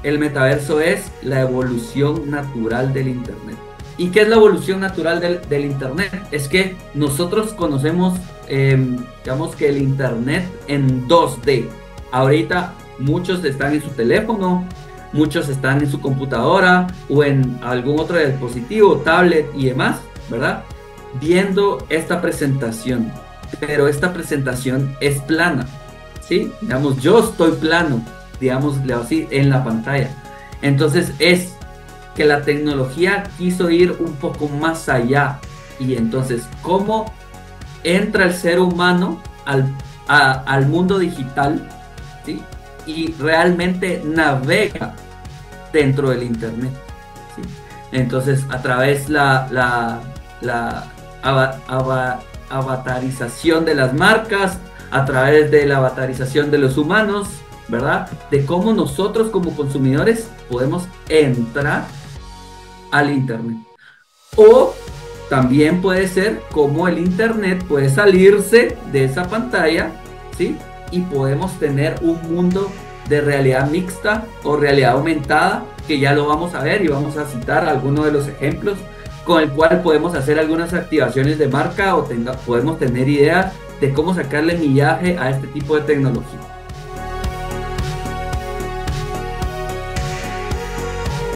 el metaverso es la evolución natural del Internet. ¿Y qué es la evolución natural del Internet? Es que nosotros conocemos, digamos que el Internet en 2D. Ahorita muchos están en su teléfono, muchos están en su computadora o en algún otro dispositivo, tablet y demás, ¿verdad? Viendo esta presentación. Pero esta presentación es plana, ¿sí? Digamos, yo estoy plano, digámosle así, en la pantalla. Entonces es que la tecnología quiso ir un poco más allá. Y entonces, ¿cómo entra el ser humano al mundo digital, ¿sí? Y realmente navega dentro del Internet, ¿sí? Entonces, a través la avatarización de las marcas, a través de la avatarización de los humanos, ¿verdad? De cómo nosotros como consumidores podemos entrar al Internet. O también puede ser como el Internet puede salirse de esa pantalla, ¿sí? Y podemos tener un mundo de realidad mixta o realidad aumentada, que ya lo vamos a ver y vamos a citar algunos de los ejemplos con el cual podemos hacer algunas activaciones de marca o podemos tener ideas de cómo sacarle millaje a este tipo de tecnología.